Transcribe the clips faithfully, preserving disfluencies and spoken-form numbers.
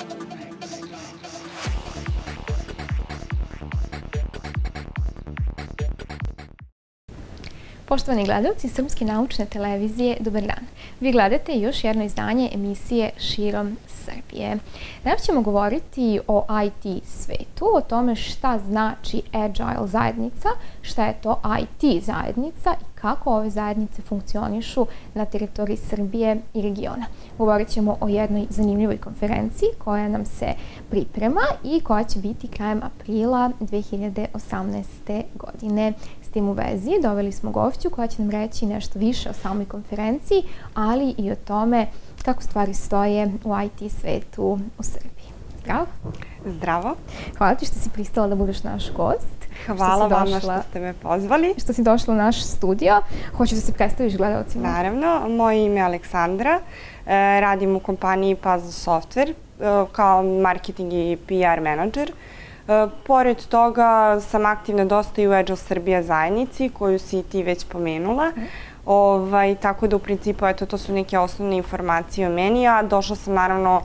Poštovani gledalci Srpske naučne televizije, dobar dan. Vi gledate još jedno izdanje emisije Širom Srbije. Danas ćemo govoriti o I T svetu, o tome šta znači Agile zajednica, šta je to I T zajednica i kako ove zajednice funkcionišu na teritoriji Srbije i regiona. Govorit ćemo o jednoj zanimljivoj konferenciji koja nam se priprema i koja će biti krajem aprila dve hiljade osamnaeste. godine. S tim u vezi doveli smo gošću koja će nam reći nešto više o samoj konferenciji, ali i o tome kako stvari stoje u I T svetu u Srbiji. Zdravo. Zdravo. Hvala ti što si pristala da budeš naš gost. Hvala vama što ste me pozvali. Što si došla u naš studio. Hoćeš da se predstaviš gledalcima? Naravno. Moje ime je Aleksandra. Radim u kompaniji Puzzle Software kao marketing i P R menadžer. Pored toga sam aktivna dosta i u Agile Srbija zajednici koju si ti već pomenula. Ovaj, tako da u principu eto, to su neke osnovne informacije o meni, a došla sam naravno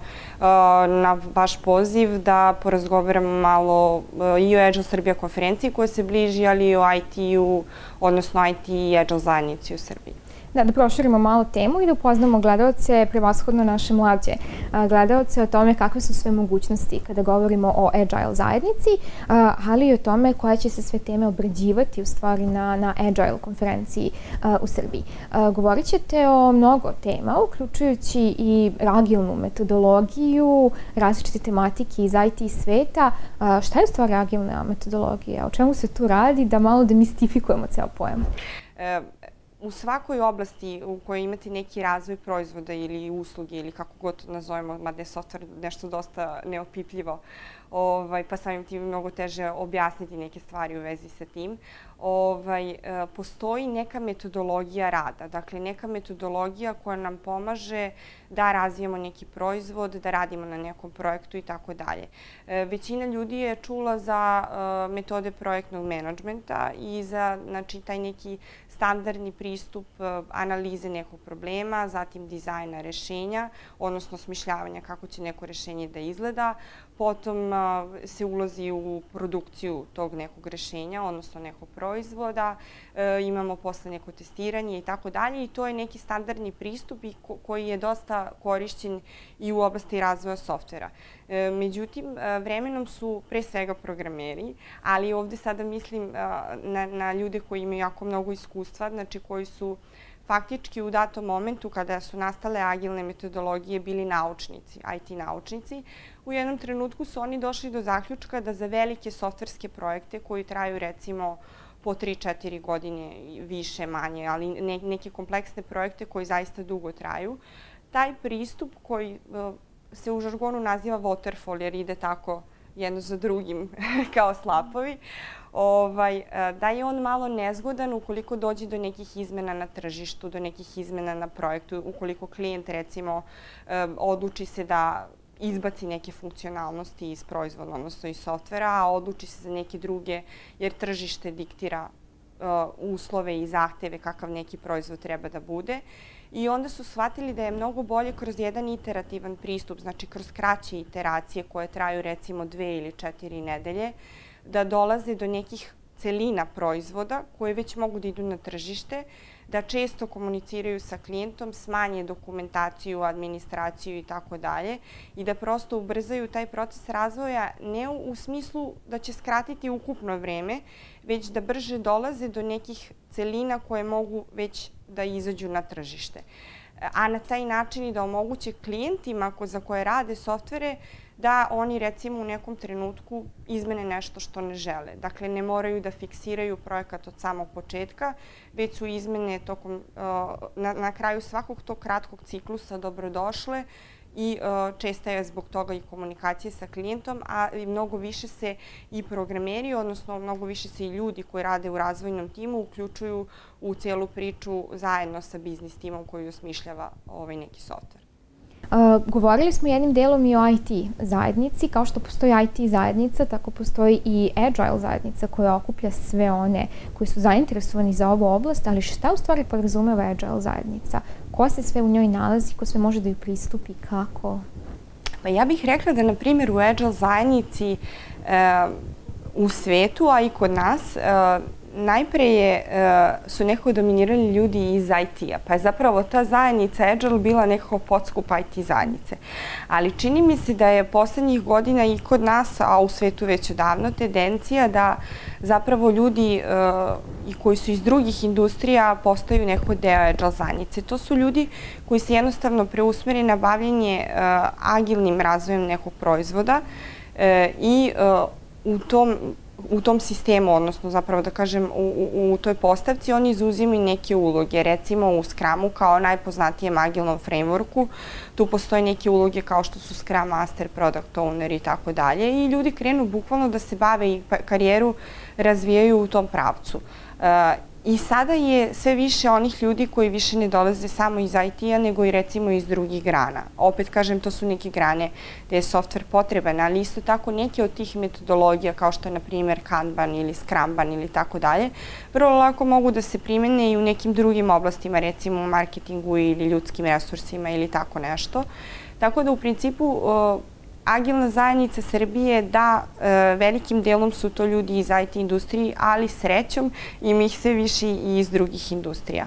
na vaš poziv da porazgovaramo malo i o Agile Srbija konferenciji koja se bliži, ali i o I T-u, odnosno I T i Agile zajednici u Srbiji. Da, da proširimo malo temu i da upoznamo gledalce, prevashodno naše mlađe gledalce, o tome kakve su sve mogućnosti kada govorimo o Agile zajednici, ali i o tome koje će se sve teme obrađivati u stvari na, na Agile konferenciji u Srbiji. Govorit ćete o mnogo tema, uključujući i agilnu metodologiju, različite tematike iz I T sveta. Šta je u stvari agilna metodologija? O čemu se tu radi? Da malo demistifikujemo ceo pojam. E U svakoj oblasti u kojoj imate neki razvoj proizvoda ili usluge ili kako god nazovemo, mada je software nešto dosta neopipljivo, ovaj, pa samim tim mnogo teže objasniti neke stvari u vezi sa tim, ovaj, postoji neka metodologija rada. Dakle, neka metodologija koja nam pomaže da razvijemo neki proizvod, da radimo na nekom projektu i tako dalje. Većina ljudi je čula za metode projektnog menadžmenta i za znači, taj neki standardni pristup analize nekog problema, zatim dizajna rešenja, odnosno smišljavanja kako će neko rešenje da izgleda. Potom se ulazi u produkciju tog nekog rešenja, odnosno nekog proizvoda. Imamo posle neko testiranje i tako dalje. I to je neki standardni pristup koji je dosta korišćen i u oblasti razvoja softvera. Međutim, vremenom su pre svega programeri, ali ovde sada mislim na, na ljude koji imaju jako mnogo iskustva, znači koji su faktički u datom momentu kada su nastale agilne metodologije bili naučnici, I T naučnici. U jednom trenutku su oni došli do zaključka da za velike softverske projekte koji traju recimo po tri četiri godine, više, manje, ali ne, neke kompleksne projekte koji zaista dugo traju, taj pristup koji se u žargonu naziva waterfall jer ide tako jedno za drugim kao slapovi, ovaj, da je on malo nezgodan ukoliko dođe do nekih izmena na tržištu, do nekih izmena na projektu, ukoliko klijent recimo odluči se da izbaci neke funkcionalnosti iz proizvoda, odnosno iz softvera, a odluči se za neke druge jer tržište diktira uslove i zahteve kakav neki proizvod treba da bude. I onda su shvatili da je mnogo bolje kroz jedan iterativan pristup, znači kroz kraće iteracije koje traju recimo dve ili četiri nedelje, da dolaze do nekih celina proizvoda koje već mogu da idu na tržište, da često komuniciraju sa klijentom, smanje dokumentaciju, administraciju i tako dalje i da prosto ubrzaju taj proces razvoja ne u smislu da će skratiti ukupno vreme, već da brže dolaze do nekih celina koje mogu već da izađu na tržište. A na taj način i da omoguće klijentima za koje rade softvere da oni recimo u nekom trenutku izmene nešto što ne žele. Dakle, ne moraju da fiksiraju projekat od samog početka, već su izmene tokom, na, na kraju svakog tog kratkog ciklusa dobrodošle i česta je zbog toga i komunikacije sa klijentom, a mnogo više se i programeri, odnosno mnogo više se i ljudi koji rade u razvojnom timu uključuju u celu priču zajedno sa biznis timom koji osmišljava ovaj neki softver. Govorili smo jednim delom i o I T zajednici. Kao što postoji I T zajednica, tako postoji i Agile zajednica koja okuplja sve one koji su zainteresovani za ovu oblast, ali šta u stvari podrazumeva Agile zajednica? Ko se sve u njoj nalazi, ko sve može da ju pristupi, kako? Pa ja bih rekla da, na primjer, u Agile zajednici u svetu, a i kod nas, najpre je, su nekako dominirali ljudi iz I T-a, pa je zapravo ta zajednica Agile bila nekako podskup I T zajednice. Ali čini mi se da je poslednjih godina i kod nas, a u svetu već odavno, tendencija da zapravo ljudi i koji su iz drugih industrija postaju neko deo Agile zajednice. To su ljudi koji se jednostavno preusmeri na bavljenje agilnim razvojem nekog proizvoda i u tom u tom sistemu, odnosno zapravo da kažem u toj postavci, oni izuzimaju neke uloge. Recimo u Scrumu kao najpoznatijem agilnom frameworku, tu postoje neke uloge kao što su Scrum Master, Product Owner i tako dalje i ljudi krenu bukvalno da se bave i karijeru razvijaju u tom pravcu. I sada je sve više onih ljudi koji više ne dolaze samo iz I T-a, nego i recimo iz drugih grana. Opet kažem, to su neke grane gde je software potreban, ali isto tako neke od tih metodologija, kao što je, na primjer, Kanban ili Scrumban ili tako dalje, vrlo lako mogu da se primene i u nekim drugim oblastima, recimo u marketingu ili ljudskim resursima ili tako nešto. Tako da, u principu, agilna zajednica Srbije, da, velikim delom su to ljudi iz I T industriji, ali srećom ima ih sve više i iz drugih industrija.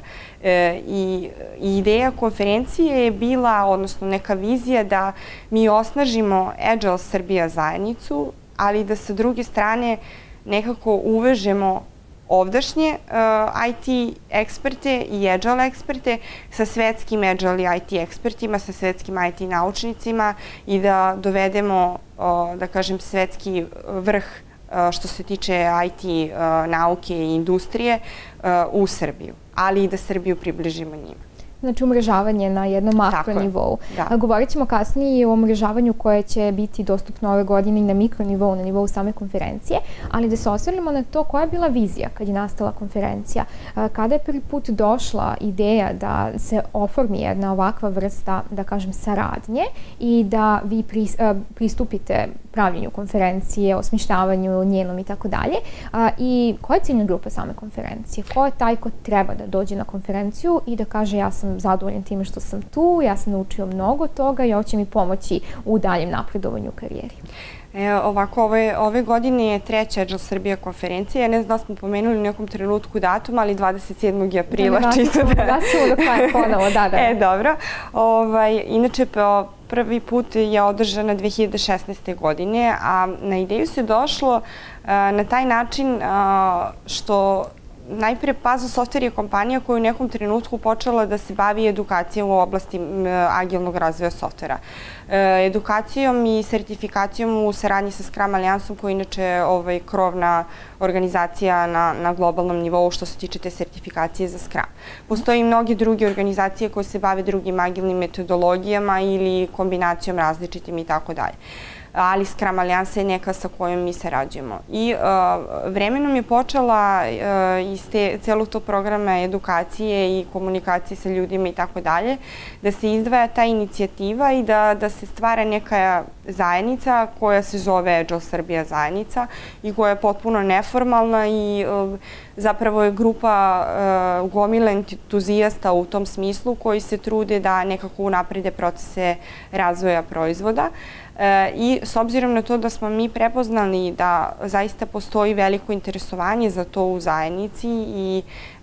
I ideja konferencije je bila, odnosno neka vizija da mi osnažimo Agile Srbija zajednicu, ali da sa druge strane nekako uvežemo ovdašnje I T eksperte i Agile eksperte sa svetskim Agile i I T ekspertima, sa svetskim I T naučnicima i da dovedemo, da kažem, svetski vrh što se tiče I T nauke i industrije u Srbiju, ali i da Srbiju približimo njima. Znači umrežavanje na jednom makro nivou. Govorit ćemo kasnije i o umrežavanju koje će biti dostupno ove godine i na mikro nivou, na nivou same konferencije, ali da se osvrnemo na to koja je bila vizija kad je nastala konferencija. Kada je prvi put došla ideja da se oformi jedna ovakva vrsta, da kažem, saradnje i da vi pristupite pravljenju konferencije, osmišljavanju njenom i tako dalje. I koja je ciljna grupa same konferencije? Ko je taj ko treba da dođe na konferenciju i da kaže ja sam zadovoljan time što sam tu, ja sam naučio mnogo toga i ovo će mi pomoći u daljem napredovanju u karijeri? Ovako, ove godine je treća Agile Srbija konferencija. Ja ne znam da smo pomenuli u nekom trenutku datum, ali dvadeset sedmog aprila. Da, vraćamo do kraja ponovo, da, da. E, dobro. Inače, prvi put je održana dve hiljade šesnaeste. godine, a na ideju se došlo na taj način što najpre Puzzle Software je kompanija koja je u nekom trenutku počela da se bavi edukacijom u oblasti agilnog razvoja softvera. Edukacijom i sertifikacijom u saradnji sa Scrum Alijansom, koja je inače krovna organizacija na globalnom nivou što se tiče te sertifikacije za Scrum. Postoje i mnoge druge organizacije koje se bave drugim agilnim metodologijama ili kombinacijom različitim i tako dalje. Ali Scrum Alijansa je neka sa kojom mi sarađujemo. I vremenom je počela iz celog tog programa edukacije i komunikacije sa ljudima i tako dalje, da se izdvaja ta inicijativa i da se stvara neka zajednica koja se zove Agile Srbija zajednica i koja je potpuno neformalna i zapravo je grupa gomila entuzijasta u tom smislu koji se trude da nekako unaprede procese razvoja proizvoda. I s obzirom na to da smo mi prepoznali da zaista postoji veliko interesovanje za to u zajednici i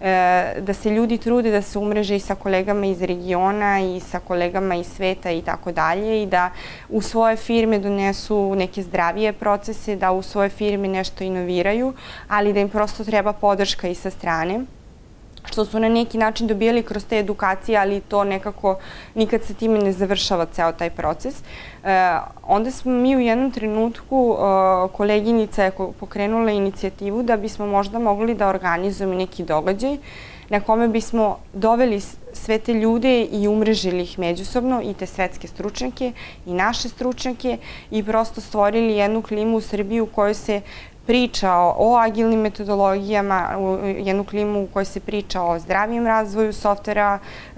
da se ljudi trude da se umreže i sa kolegama iz regiona i sa kolegama iz sveta i tako dalje i da u svoje firme donesu neke zdravije procese, da u svoje firme nešto inoviraju, ali da im prosto treba podrška i sa strane, što su na neki način dobijali kroz te edukacije, ali to nekako nikad se time ne završava ceo taj proces. Onda smo mi u jednom trenutku, koleginica je pokrenula inicijativu da bismo možda mogli da organizujemo neki događaj na kome bismo doveli sve te ljude i umrežili ih međusobno, i te svetske stručnjake i naše stručnjake, i prosto stvorili jednu klimu u Srbiji u kojoj se priča o agilnim metodologijama, jednu klimu u kojoj se priča o zdravijem razvoju softvera,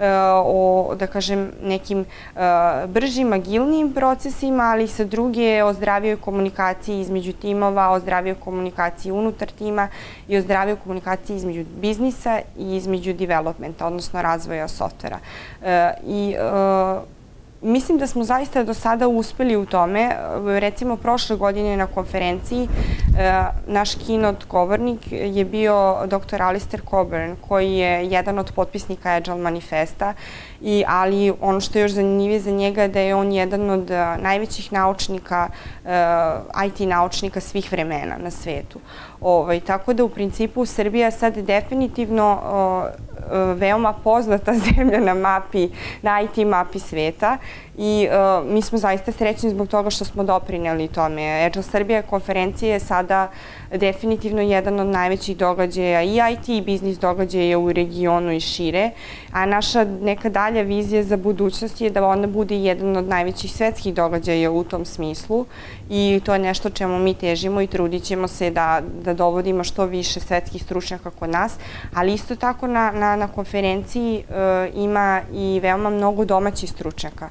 o, da kažem, nekim bržim, agilnijim procesima, ali sa druge o zdravijoj komunikaciji između timova, o zdravijoj komunikaciji unutar tima i o zdravijoj komunikaciji između biznisa i između developmenta, odnosno razvoja softvera. I mislim da smo zaista do sada uspeli u tome. Recimo, prošle godine na konferenciji naš keynote govornik je bio doktor Alistair Cockburn, koji je jedan od potpisnika Agile manifesta, ali ono što je još zanimljivije za njega je da je on jedan od najvećih naučnika, I T naučnika svih vremena na svetu. Tako da u principu Srbija sad definitivno veoma poznata zemlja na mapi, na I T mapi sveta i mi smo zaista srećni zbog toga što smo doprineli tome. Agile Srbija konferencija je sada definitivno jedan od najvećih događaja i I T i biznis događaja u regionu i šire, a naša neka dalja vizija za budućnost je da ona bude jedan od najvećih svetskih događaja u tom smislu i to je nešto čemu mi težimo i trudit ćemo se da dovodimo što više svetskih stručnjaka kod nas, ali isto tako na konferenciji ima i veoma mnogo domaćih stručnjaka.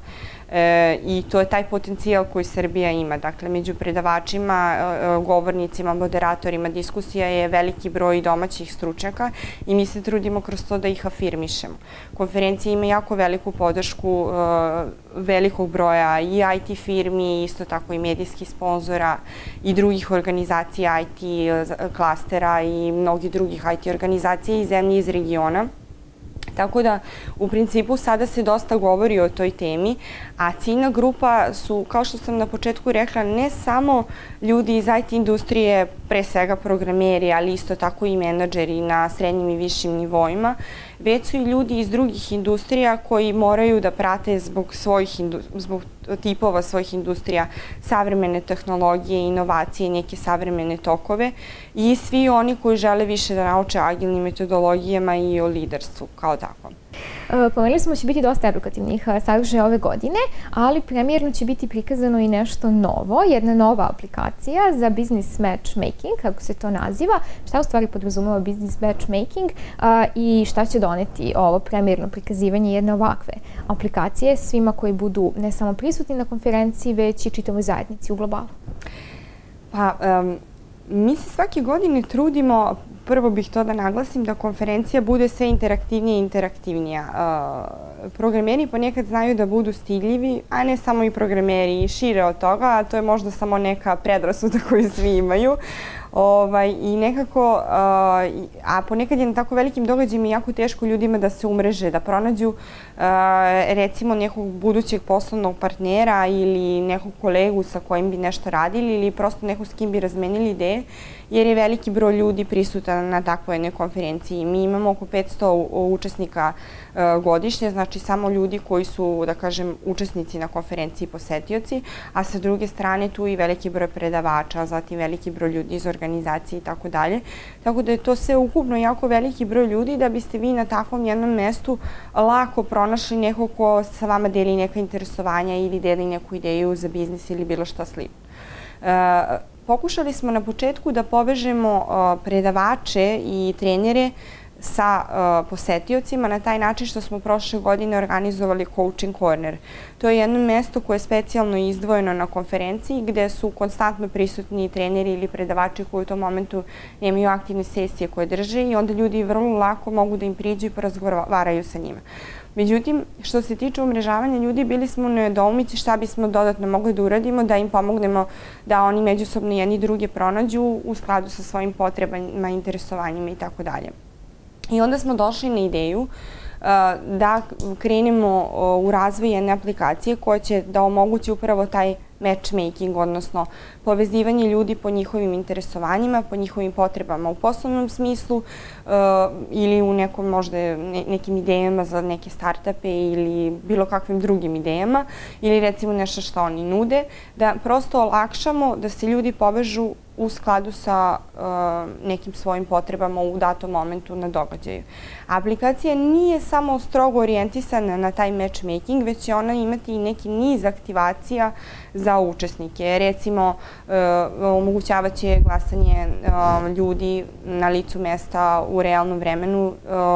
I to je taj potencijal koji Srbija ima. Dakle, među predavačima, govornicima, moderatorima diskusija je veliki broj domaćih stručnjaka i mi se trudimo kroz to da ih afirmišemo. Konferencija ima jako veliku podršku velikog broja i I T firmi, isto tako i medijskih sponzora i drugih organizacija I T klastera i mnogih drugih I T organizacija iz zemlje iz regiona. Tako da, u principu, sada se dosta govori o toj temi, a ciljna grupa su, kao što sam na početku rekla, ne samo ljudi iz I T industrije, pre svega programeri, ali isto tako i menadžeri na srednjim i višim nivoima, već su i ljudi iz drugih industrija koji moraju da prate zbog svojih zbog tipova svojih industrija savremene tehnologije, inovacije, neke savremene tokove i svi oni koji žele više da nauče agilnim metodologijama i o liderstvu kao tako. Pomenuli smo da će biti dosta edukativnih sadržaja ove godine, ali premijerno će biti prikazano i nešto novo, jedna nova aplikacija za business matchmaking, kako se to naziva. Šta u stvari podrazumeva business matchmaking i šta će doneti ovo premijerno prikazivanje jedne ovakve aplikacije svima koji budu ne samo prisutni na konferenciji, već i čitavoj zajednici u globalu? Pa, mi se svake godine trudimo, prvo bih to da naglasim, da konferencija bude sve interaktivnija i interaktivnija. Programeri ponekad znaju da budu stidljivi, a ne samo i programeri i šire od toga, a to je možda samo neka predrasuda koju svi imaju. I nekako, a ponekad je na tako velikim događajima jako teško ljudima da se umreže, da pronađu recimo nekog budućeg poslovnog partnera ili nekog kolegu sa kojim bi nešto radili ili prosto nekog s kim bi razmenili ideje, jer je veliki broj ljudi prisutan na takvoj jednoj konferenciji. Mi imamo oko petsto učesnika godišnje, znači samo ljudi koji su, da kažem, učesnici na konferenciji, posetioci, a sa druge strane tu i veliki broj predavača, zatim veliki broj ljudi iz organizacije i tako dalje. Tako da je to sve ukupno jako veliki broj ljudi da biste vi na takvom jednom mestu lako pronašli nekog ko sa vama deli neka interesovanja ili deli neku ideju za biznis ili bilo šta slično. Pokušali smo na početku da povežemo predavače i trenere sa posetiocima na taj način što smo prošle godine organizovali Coaching Corner. To je jedno mesto koje je specijalno izdvojeno na konferenciji gde su konstantno prisutni treneri ili predavači koji u tom momentu nemaju aktivne sesije koje drže i onda ljudi vrlo lako mogu da im priđu i porazgovaraju sa njima. Međutim, što se tiče umrežavanja ljudi, bili smo u nedoumici šta bismo dodatno mogli da uradimo, da im pomognemo da oni međusobno jedni druge pronađu u skladu sa svojim potrebama, interesovanjima i tako dalje. I onda smo došli na ideju da krenemo u razvoj jedne aplikacije koja će da omogući upravo taj matchmaking, odnosno povezivanje ljudi po njihovim interesovanjima, po njihovim potrebama u poslovnom smislu ili u nekom možda nekim idejama za neke startupe ili bilo kakvim drugim idejama ili recimo nešto što oni nude, da prosto olakšamo da se ljudi povežu u skladu sa nekim svojim potrebama u datom momentu na događaju. Aplikacija nije samo strogo orijentisana na taj matchmaking, već će ona imati i neki niz aktivacija za učesnike. Recimo, omogućavaće glasanje ljudi na licu mesta u realnom vremenu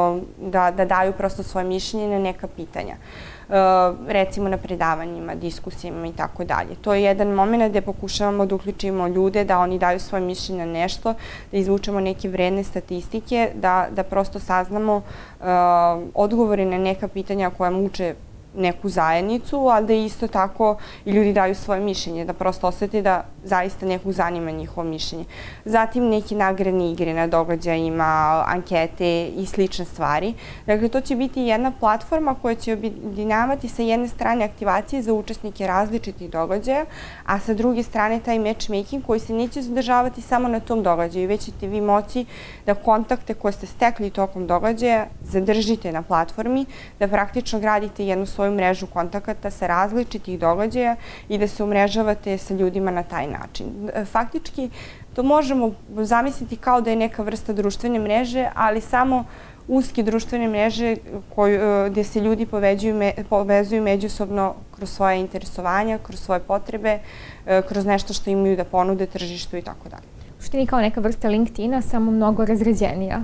da daju prosto svoje mišljenje na neka pitanja. Recimo na predavanjima, diskusijama i tako dalje. To je jedan moment gde pokušavamo da uključimo ljude, da oni daju svoje mišljenje na nešto, da izvučemo neke vredne statistike, da prosto saznamo odgovore na neka pitanja koja muče neku zajednicu, ali da isto tako i ljudi daju svoje mišljenje, da prosto osete da zaista nekog zanima njihovo mišljenje. Zatim neki nagradne igre na događajima, ankete i slične stvari. Dakle, to će biti jedna platforma koja će objedinjavati sa jedne strane aktivacije za učesnike različitih događaja, a sa druge strane taj matchmaking koji se neće zadržavati samo na tom događaju, već ćete vi moći da kontakte koje ste stekli tokom događaja zadržite na platformi, da praktično gradite jednu svoju mrežu kontakata sa različitih događaja i da se umrežavate sa ljudima na taj način. Faktički, to možemo zamisliti kao da je neka vrsta društvene mreže, ali samo uske društvene mreže gde se ljudi povezuju međusobno kroz svoje interesovanja, kroz svoje potrebe, kroz nešto što imaju da ponude tržištu i tako dalje. U suštini kao neka vrsta LinkedIna, samo mnogo razređenija.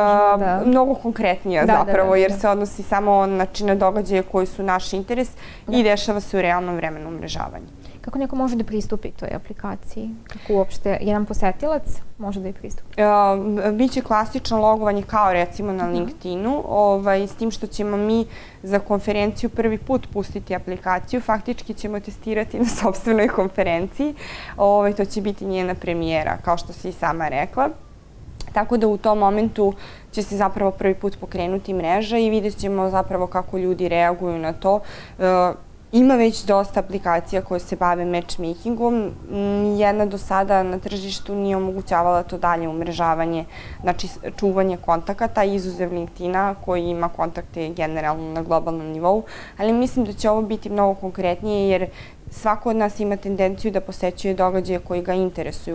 Mnogo konkretnija zapravo, jer se odnosi samo na događaje koji su naš interes i dešava se u realnom vremenu umrežavanja. Kako neko može da pristupi toj aplikaciji? Kako uopšte jedan posetilac može da je pristupi? Biće klasično logovanje kao recimo na LinkedInu, s tim što ćemo mi za konferenciju prvi put pustiti aplikaciju. Faktički ćemo testirati na sopstvenoj konferenciji. To će biti njena premijera, kao što si i sama rekla. Tako da u tom momentu će se zapravo prvi put pokrenuti mreža i vidjet ćemo zapravo kako ljudi reaguju na to. Ima već dosta aplikacija koje se bave matchmakingom. Nijedna do sada na tržištu nije omogućavala to dalje umrežavanje, znači čuvanje kontakata, izuzev LinkedIna koji ima kontakte generalno na globalnom nivou, ali mislim da će ovo biti mnogo konkretnije jer svako od nas ima tendenciju da posećuje događaje koji ga interesuju,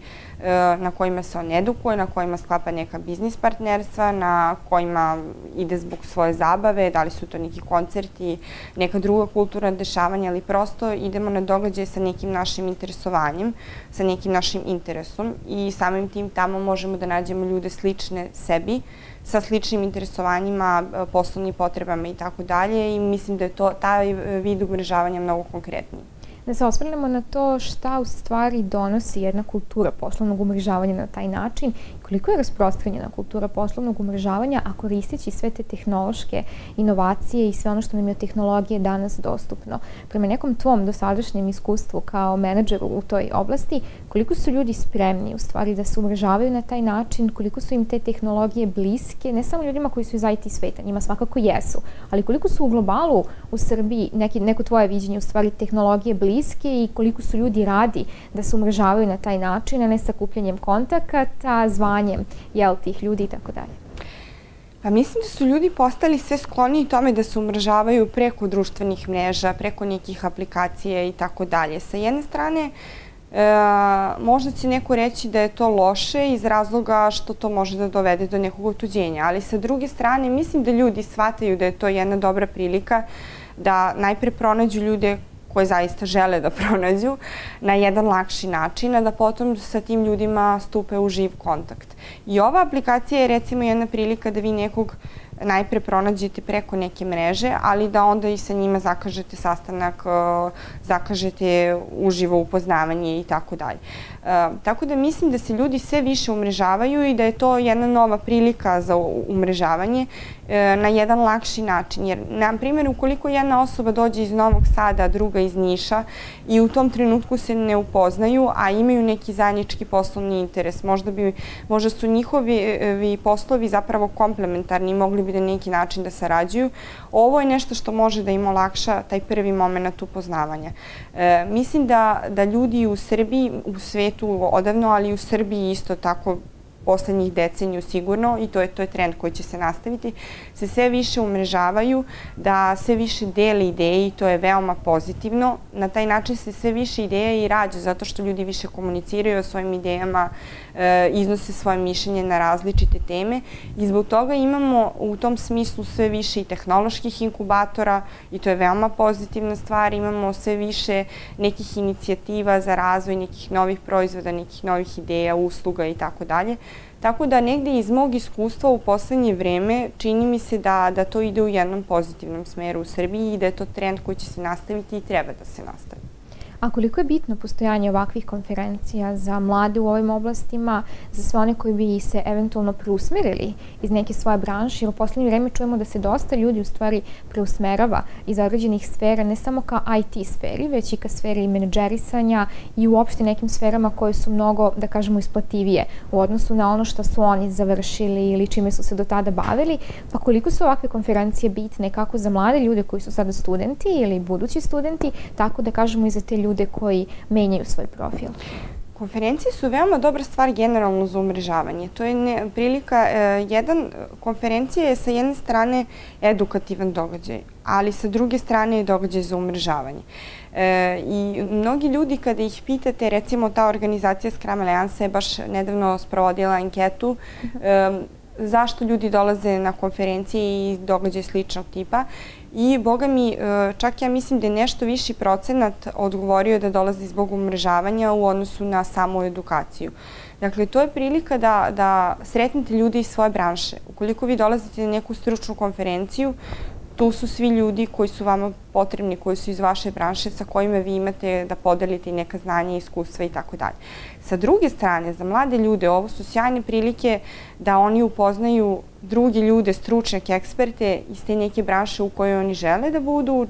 na kojima se on edukuje, na kojima sklapa neka biznis partnerstva, na kojima ide zbog svoje zabave, da li su to neki koncerti, neka druga kulturna dešavanja, ali prosto idemo na događaje sa nekim našim interesovanjem, sa nekim našim interesom i samim tim tamo možemo da nađemo ljude slične sebi, sa sličnim interesovanjima, poslovnim potrebama i tako dalje i mislim da je taj vid umrežavanja mnogo konkretniji. Da se osvrnemo na to šta u stvari donosi jedna kultura poslovnog umrežavanja na taj način, koliko je rasprostranjena kultura poslovnog umrežavanja, a koristeći sve te tehnološke inovacije i sve ono što nam je od tehnologije danas dostupno. Prema nekom tvom dosadašnjem iskustvu kao menadžeru u toj oblasti, koliko su ljudi spremni u stvari da se umrežavaju na taj način, koliko su im te tehnologije bliske, ne samo ljudima koji su iz I T sveta, njima svakako jesu, ali koliko su u globalu u Srbiji, neko tvoje viđenje u stvari tehnologije bliske i koliko su ljudi radi da se umrežavaju na taj način, a ne sakupljanjem kontakata, zvanjem tih ljudi i tako dalje. Pa mislim da su ljudi postali sve skloniji tome da se umrežavaju preko društvenih mreža, preko nekih aplikacija i tako dalje. Sa jedne strane, možda će neko reći da je to loše iz razloga što to može da dovede do nekog otuđenja, ali sa druge strane mislim da ljudi shvataju da je to jedna dobra prilika da najpre pronađu ljude koje zaista žele da pronađu na jedan lakši način, a da potom sa tim ljudima stupe u živ kontakt. I ova aplikacija je recimo jedna prilika da vi nekog najpre pronađete preko neke mreže, ali da onda i sa njima zakažete sastanak, zakažete uživo upoznavanje i tako dalje. Tako da mislim da se ljudi sve više umrežavaju i da je to jedna nova prilika za umrežavanje na jedan lakši način. Jer, na primjer, ukoliko jedna osoba dođe iz Novog Sada, a druga iz Niša i u tom trenutku se ne upoznaju, a imaju neki zajednički poslovni interes, možda su njihovi poslovi zapravo komplementarni i mogli bi na neki način da sarađuju, ovo je nešto što može da im olakša taj prvi moment upoznavanja. Mislim da ljudi u Srbiji, u svetu odavno, ali i u Srbiji isto tako poslednjih deceniju sigurno, i to je trend koji će se nastaviti, se sve više umrežavaju, da sve više dele ideje i to je veoma pozitivno. Na taj način se sve više ideja i rađa zato što ljudi više komuniciraju o svojim idejama, iznose svoje mišljenje na različite teme i zbog toga imamo u tom smislu sve više i tehnoloških inkubatora i to je veoma pozitivna stvar. Imamo sve više nekih inicijativa za razvoj nekih novih proizvoda, nekih novih ideja, usluga i tako dalje. Tako da negde iz mog iskustva u poslednje vreme čini mi se da to ide u jednom pozitivnom smeru u Srbiji i da je to trend koji će se nastaviti i treba da se nastavi. A koliko je bitno postojanje ovakvih konferencija za mlade u ovim oblastima, za sve one koji bi se eventualno preusmerili iz neke svoje branše, jer u poslednje vreme čujemo da se dosta ljudi u stvari preusmerava iz određenih sfera, ne samo ka I T sferi, već i ka sferi menadžerisanja i uopšte nekim sferama koje su mnogo, da kažemo, isplativije u odnosu na ono što su oni završili ili čime su se do tada bavili. Pa koliko su ovakve konferencije bitne kako za mlade ljude koji su sada studenti ili budući studenti, tako da kažemo i za te ljude koji menjaju svoj profil? Konferencije su veoma dobra stvar generalno za umrežavanje. To je ne, prilika, e, jedan, konferencija je sa jedne strane edukativan događaj, ali sa druge strane je događaj za umrežavanje. E, I mnogi ljudi kada ih pitate, recimo ta organizacija Scrum Alliance je baš nedavno sprovodila anketu, e, zašto ljudi dolaze na konferencije i događaje sličnog tipa. I, boga mi, čak ja mislim da je nešto viši procenat odgovorio da dolazi zbog umrežavanja u odnosu na samu edukaciju. Dakle, to je prilika da, da sretnete ljude iz svoje branše. Ukoliko vi dolazite na neku stručnu konferenciju, tu su svi ljudi koji su vama potrebni, koji su iz vaše branše, sa kojima vi imate da podelite neka znanja, iskustva i tako dalje. Sa druge strane, za mlade ljude ovo su sjajne prilike da oni upoznaju druge ljude, stručnjake, eksperte iz te neke branše u kojoj oni žele da budu,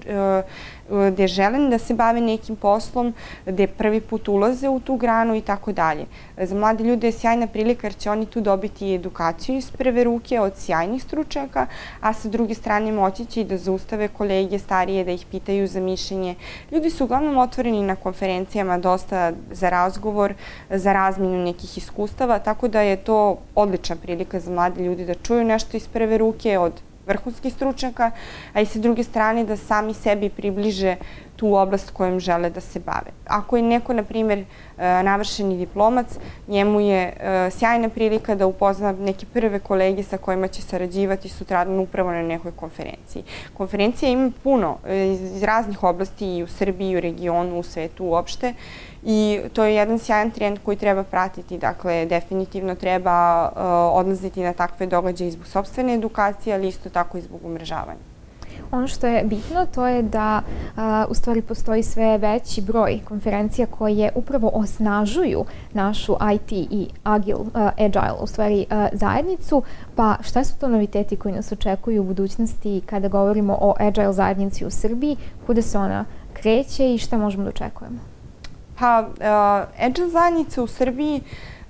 gde žele da se bave nekim poslom, gde prvi put ulaze u tu granu i tako dalje. Za mlade ljude je sjajna prilika jer će oni tu dobiti edukaciju iz prve ruke od sjajnih stručnjaka, a sa druge strane moći će i da zaustave kolege starije, da ih pitaju za mišljenje. Ljudi su uglavnom otvoreni na konferencijama dosta za razgovor, za razminu nekih iskustava, tako da je to odlična prilika za mlade ljudi da čuju nešto iz prve ruke od vrhunskih stručnjaka, a i sa druge strane da sami sebi približe tu oblast kojom žele da se bave. Ako je neko, na primjer, navršeni diplomac, njemu je sjajna prilika da upozna neke prve kolege sa kojima će sarađivati sutradan upravo na nekoj konferenciji. Konferencija ima puno iz raznih oblasti i u Srbiji, i u regionu, u svetu uopšte. I to je jedan sjajan trend koji treba pratiti. Dakle, definitivno treba odlaziti na takve događaje zbog sopstvene edukacije, ali isto tako i zbog umrežavanja. Ono što je bitno to je da u stvari postoji sve veći broj konferencija koje upravo osnažuju našu I T i agile u stvari zajednicu. Pa šta su to noviteti koji nas očekuju u budućnosti kada govorimo o agile zajednici u Srbiji, kuda se ona kreće i šta možemo da očekujemo? Pa, agile zajednica u Srbiji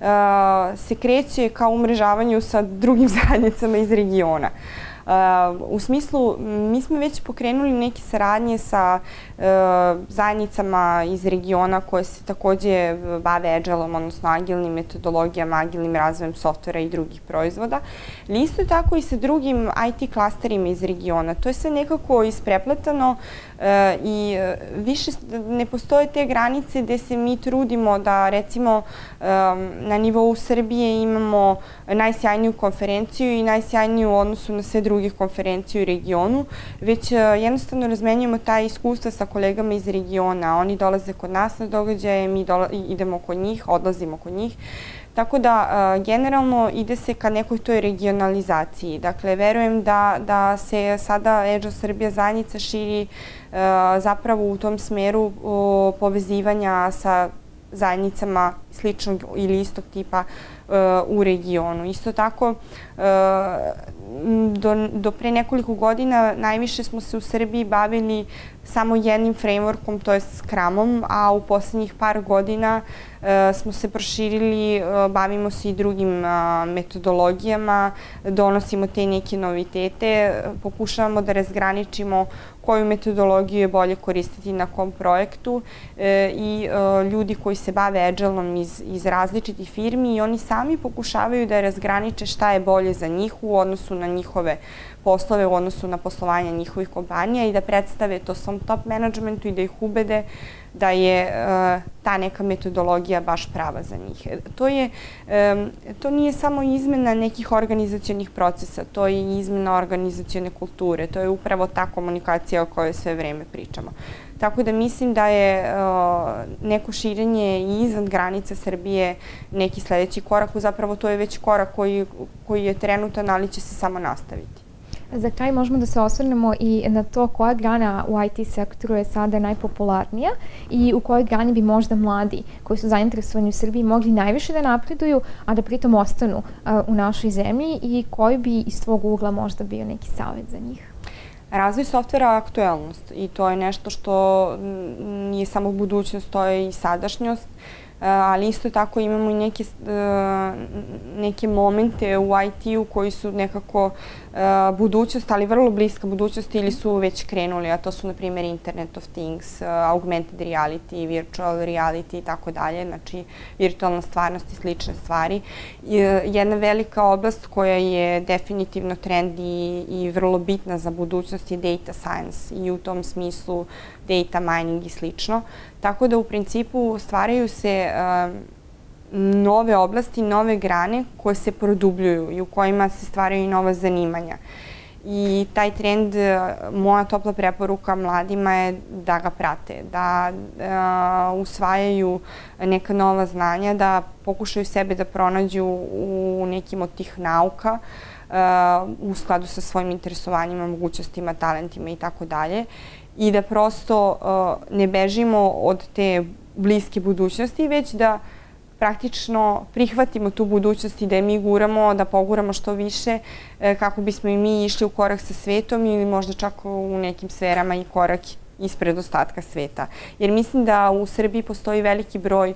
se kreće kao umrežavanju sa drugim zajednicama iz regiona. U smislu, mi smo već pokrenuli neke saradnje sa zajednicama iz regiona koje se takođe bave agilom, odnosno agilnim metodologijama, agilnim razvojem softvera i drugih proizvoda. Ali isto tako i sa drugim I T klasterima iz regiona. To je sve nekako isprepletano i više ne postoje te granice gde se mi trudimo da, recimo, na nivou Srbije imamo najsjajniju konferenciju i najsjajniju u odnosu na sve druge konferencije u regionu, već jednostavno razmenjujemo ta iskustva sa kolegama iz regiona. Oni dolaze kod nas na događaje, mi idemo kod njih, odlazimo kod njih. Tako da, generalno, ide se ka nekoj toj regionalizaciji. Dakle, verujem da se sada Agile Srbija zajednica širi zapravo u tom smeru povezivanja sa zajednicama sličnog ili istog tipa u regionu. Isto tako, do pre nekoliko godina najviše smo se u Srbiji bavili samo jednim frameworkom, to je Scrumom, a u poslednjih par godina smo se proširili, bavimo se i drugim metodologijama, donosimo te neke novitete, pokušavamo da razgraničimo koju metodologiju je bolje koristiti na kom projektu i ljudi koji se bave agilom iz različitih firmi i oni sami pokušavaju da razgraniče šta je bolje za njih u odnosu na njihove poslove, u odnosu na poslovanje njihovih kompanija i da predstave to svom top managementu i da ih ubede da je ta neka metodologija baš prava za njih. To nije samo izmena nekih organizacionih procesa, to je i izmena organizacione kulture, to je upravo ta komunikacija o kojoj sve vreme pričamo. Tako da mislim da je neko širenje i izvan granica Srbije neki sledeći korak, zapravo to je već korak koji je trenutan, ali će se samo nastaviti. Za kraj možemo da se osvrnemo i na to koja grana u I T sektoru je sada najpopularnija i u kojoj grani bi možda mladi koji su zainteresovani u Srbiji mogli najviše da napreduju, a da pritom ostanu u našoj zemlji i koji bi iz tvog ugla možda bio neki savjet za njih? Razvoj softvera je aktuelnost i to je nešto što nije samo budućnost, to je i sadašnjost, ali isto tako imamo i neke, neke momente u I T-u koji su nekako budućnost, ali vrlo bliska budućnost ili su već krenuli, a to su, na primjer, Internet of Things, augmented reality, virtual reality i tako dalje, znači virtualna stvarnost i slične stvari. Jedna velika oblast koja je definitivno trend i, i vrlo bitna za budućnost je data science i u tom smislu data mining i slično. Tako da u principu stvaraju se nove oblasti, nove grane koje se produbljuju i u kojima se stvaraju i nova zanimanja. I taj trend, moja topla preporuka mladima je da ga prate, da usvajaju neka nova znanja, da pokušaju sebe da pronađu u nekim od tih nauka u skladu sa svojim interesovanjima, mogućnostima, talentima i tako dalje. I da prosto ne bežimo od te bliske budućnosti, već da praktično prihvatimo tu budućnost i da je mi guramo, da poguramo što više kako bismo i mi išli u korak sa svetom ili možda čak u nekim sferama i korak ispred ostatka sveta. Jer mislim da u Srbiji postoji veliki broj,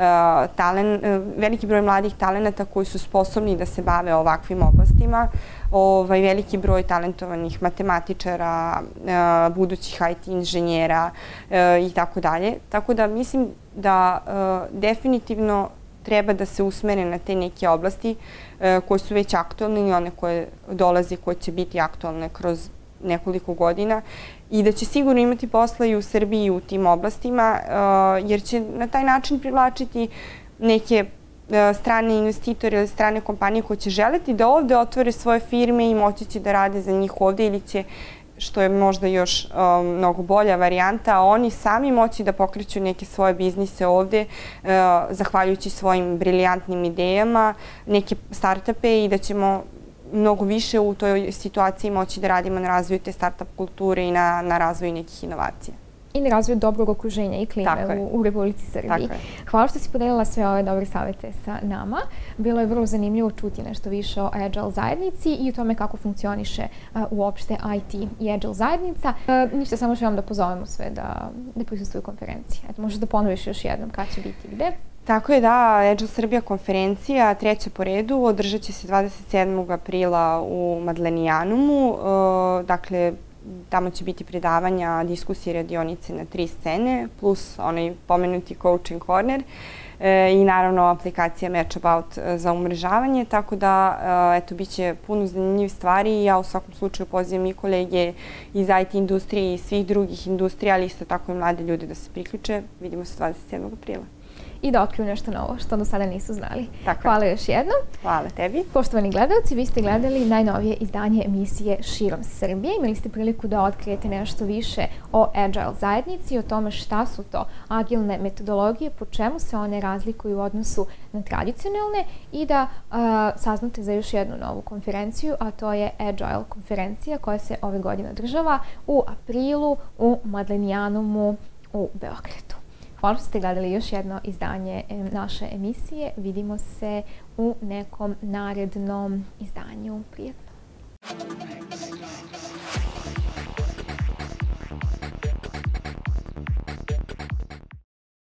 talen, veliki broj mladih talenata koji su sposobni da se bave ovakvim oblastima, ovaj, veliki broj talentovanih matematičara, budućih I T inženjera i tako dalje. Tako da mislim da definitivno treba da se usmere na te neke oblasti koje su već aktualne ili one koje dolaze, koje će biti aktualne kroz nekoliko godina i da će sigurno imati posla i u Srbiji i u tim oblastima, jer će na taj način privlačiti neke strane investitore ili strane kompanije koje će želeti da ovde otvore svoje firme i moći će da rade za njih ovde ili će, što je možda još mnogo bolja varijanta, oni sami moći da pokreću neke svoje biznise ovde zahvaljujući svojim briljantnim idejama, neke startupe i da ćemo mnogo više u toj situaciji moći da radimo na razvoju te startup kulture i na, na razvoju nekih inovacija. I na razvoju dobrog okruženja i klime u, u Republici Srbiji. Hvala što si podelila sve ove dobre savete sa nama. Bilo je vrlo zanimljivo čuti nešto više o Agile zajednici i o tome kako funkcioniše uh, uopšte I T i Agile zajednica. Uh, ništa, samo što vam da pozovemo sve da, da prisustvuju konferenciji. Eto, možeš da ponoviš još jednom kad će biti gde? Tako je, da, Agile Srbija konferencija, treća po redu, održat će se dvadeset sedmog aprila u Madlenijanumu. Uh, dakle, tamo će biti predavanja, diskusije i radionice na tri scene, plus onaj pomenuti coaching corner e, i naravno aplikacija Matchabout za umrežavanje, tako da, eto, bit će puno zanimljivih stvari i ja u svakom slučaju pozivam i kolege iz I T industrije i svih drugih industrija, ali isto tako i mlade ljude da se priključe. Vidimo se dvadeset sedmog aprila. I da otkriju nešto novo što do sada nisu znali. Tako Hvala još jednom. Hvala tebi. Poštovani gledalci, vi ste gledali najnovije izdanje emisije Širom Srbije. Imali ste priliku da otkrijete nešto više o Agile zajednici, o tome šta su to agilne metodologije, po čemu se one razlikuju u odnosu na tradicionalne i da uh, saznate za još jednu novu konferenciju, a to je Agile konferencija koja se ove godine održava u aprilu u Madlenijanumu u Beogradu. Hvala što ste gledali još jedno izdanje naše emisije. Vidimo se u nekom narednom izdanju. Prijatno.